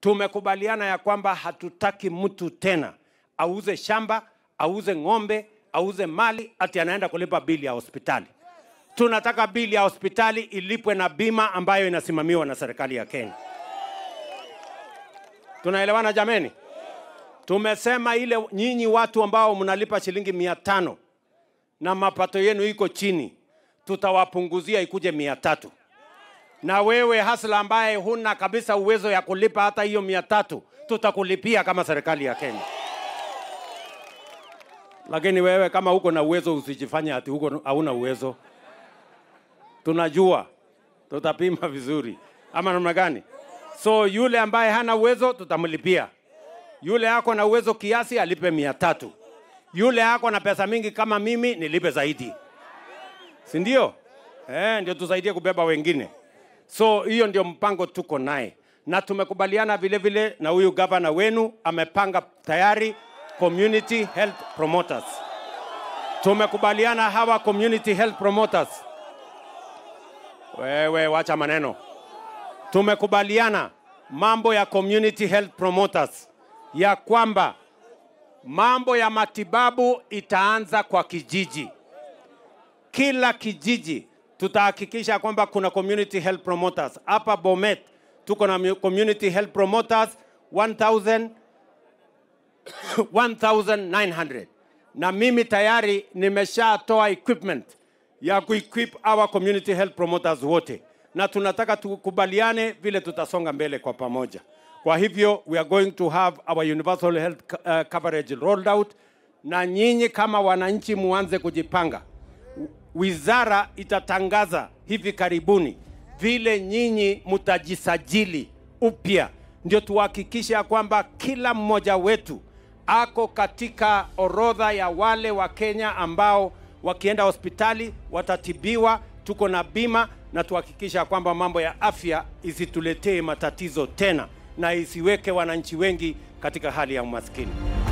Tumekubaliana ya kwamba hatutaki mtu tena auze shamba, auze ng'ombe, auze mali ati anaenda kulipa bili ya hospitali. Tunataka bili ya hospitali ilipwe na bima ambayo inasimamiwa na serikali ya Kenya. Tunaelewana jameni? Tumesema ile nyinyi watu ambao mnalipa shilingi 500 na mapato yenu iko chini, tutawapunguzia ikuje 300. Na wewe hasla ambaye huna kabisa uwezo ya kulipa hata hiyo 300, tutakulipia kama serikali ya Kenya. Lakini wewe kama uko na uwezo usijifanye ati uko hauna uwezo. Tunajua, tutapima vizuri. Ama namna gani? So yule ambaye hana uwezo tutamlipia. Yule yako na uwezo kiasi alipe 300. Yule yako na pesa mingi kama mimi nilipe zaidi. Si ndio? Ndio tusaidie kubeba wengine. So hiyo ndio mpango tuko naye. Na tumekubaliana vile vile na huyu gavana wenu amepanga tayari community health promoters. Tumekubaliana hawa community health promoters. Wewe wacha maneno. Tumekubaliana mambo ya community health promoters ya kwamba mambo ya matibabu itaanza kwa kijiji. Kila kijiji tutahakikisha kwamba kuna community health promoters. Hapa Bomet tuko na community health promoters 1900. Na mimi tayari nimeshatoa equipment ya kuequip our community health promoters wote. Na tunataka tukubaliane vile tutasonga mbele kwa pamoja. Kwa hivyo we are going to have our universal health coverage rolled out, na nyinyi kama wananchi muanze kujipanga. Wizara itatangaza hivi karibuni vile nyinyi mutajisajili upya, ndio tuhakikisha kwamba kila mmoja wetu ako katika orodha ya wale wa Kenya ambao wakienda hospitali watatibiwa. Tuko na bima, na tuhakikisha kwamba mambo ya afya isituletee matatizo tena na isiweke wananchi wengi katika hali ya umaskini.